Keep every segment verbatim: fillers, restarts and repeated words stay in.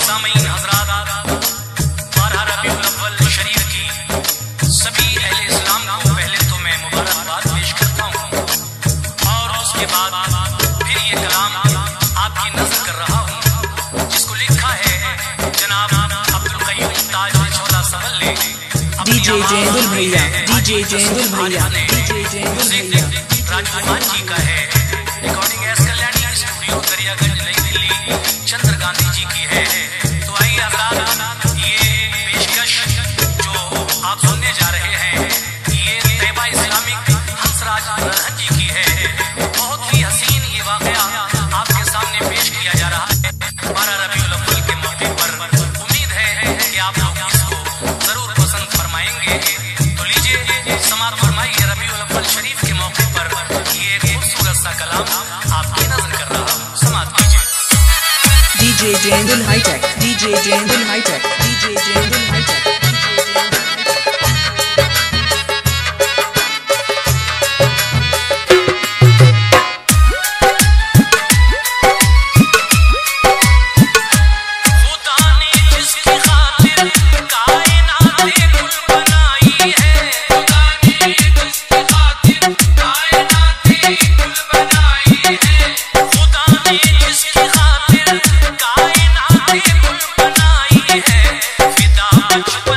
सामीन हजरात, बारह रबीउल अव्वल शरीफ की सभी अहले इस्लाम को पहले तो मैं मुबारकबाद पेश करता हूँ और उसके बाद फिर ये कलाम आपकी नज़र कर रहा हूँ, जिसको लिखा है जनाब अब्दुल क़य्यूम ताज चौदह सवल ने। डीजे जेंदुल भैया, डीजे जेंदुल भैया, डीजे जेंदुल भैया राजू मान जी का है। Recording S Kalyani studio Daryaganj Nai Delhi चंद्र गांधी जी की है। तो आइए हज़रात, ये पेशकश जो आप सुनने जा रहे हैं ये तैयबा इस्लामिक हंसराज रंजन जी की है। बहुत ही हसीन ये वाक़या आपके सामने पेश किया जा रहा है बारह रबीउल अव्वल के मौके पर। उम्मीद है कि आप लोग इसको जरूर पसंद फरमाएंगे। तो लीजिए समात फरमाइए रबीउल अव्वल शरीफ के मौके पर ये खूबसूरत सा कलाम आपकी नजर कर रहा हूँ, समात कीजिए। DJ Jendul hitech, DJ Jendul hitech, DJ Jendul hitech. कायनात कुल बनाई है, फिदा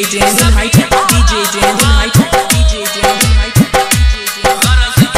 Jendul High Tech, D J Jendul High Tech, D J Jendul High Tech, D J Jendul High Tech.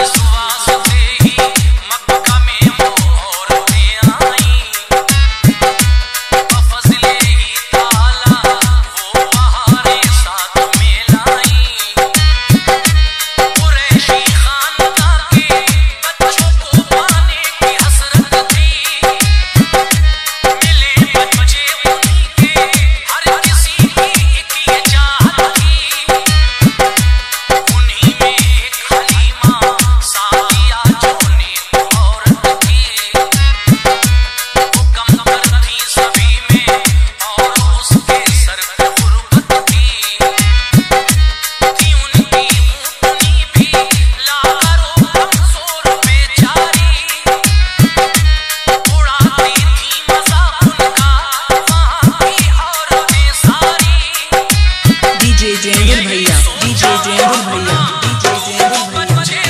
Jendul भैया, D J Jendul भैया, D J Jendul भैया.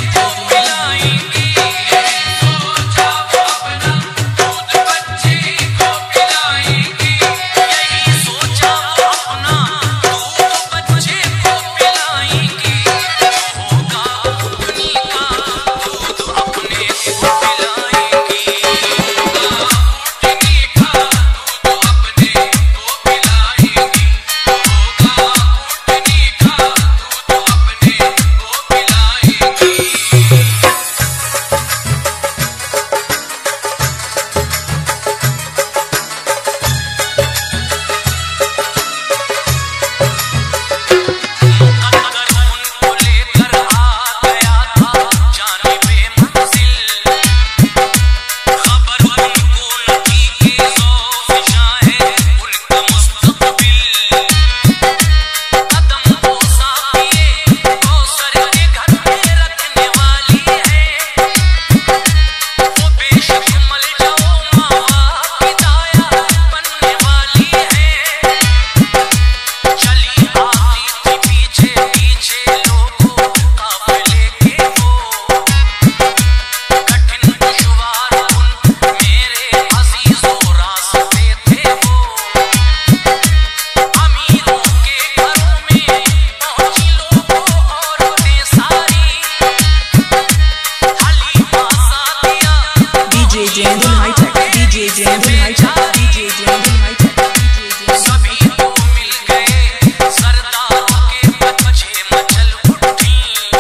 Jendul High Tech, D J Jendul High Tech, D J Jendul High Tech, D J Jendul. सभी तो मिल गए सरदारों के बच्चे मचल उठी,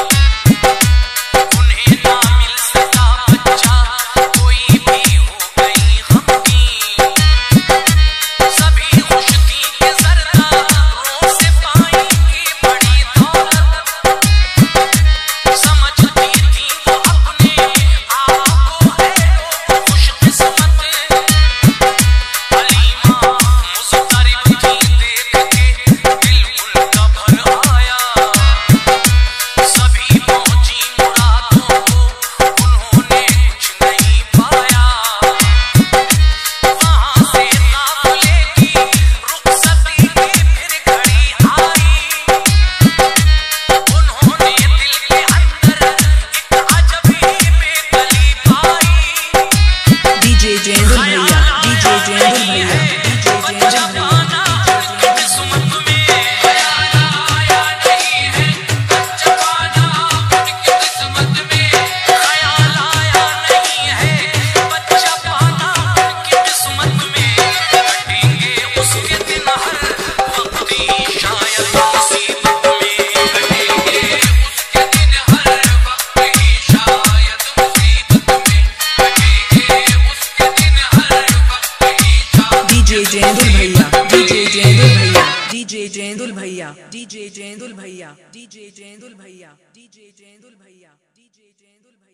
उन्हें ना मिल सका बच्चा कोई भी हो गई हमकी. सभी खुश थी के सरदारों से पाएंगे बड़ी दौलत, समझती थी वो अपने आप को है खुशकिस्मत. हलीमा मुस्तरिब थी देख के दिल उनका भर आया, सभी पहुंची मुरादों को उन्होंने कुछ नहीं पाया. वहां से काफिले की रुखसती की फिर घड़ी आई, उन्होंने दिल के अंदर एक अजब ही बेकली पाई. D J Jendul भैया, D J Jendul भैया, D J बच्चा Jendul भैया. पाना उनकी किस्मत में ख्याल आया नहीं है, बच्चा पाना उनकी किस्मत में ख्याल आया नहीं है, बच्चा पाना उनकी किस्मत में. कटेंगे उसके दिन हर वक्त ही शायद मुसीबत में, कटेंगे उसके दिन हर वक्त ही शायद मुसीबत में, कटेंगे उसके दिन हर वक्त ही शायद. D J Jendul भैया, D J Jendul भैया, D J Jendul भैया, D J Jendul भैया, D J Jendul भैया, D J Jendul भैया, D J Jendul भैया.